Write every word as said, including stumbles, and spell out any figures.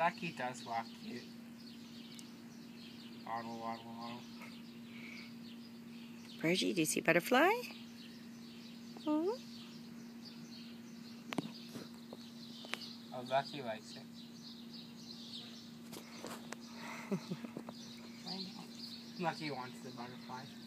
Lucky does walk cute. Waddle, waddle, waddle. Bridgie, do you see butterfly? Oh. Oh, Lucky likes it. Lucky wants the butterfly.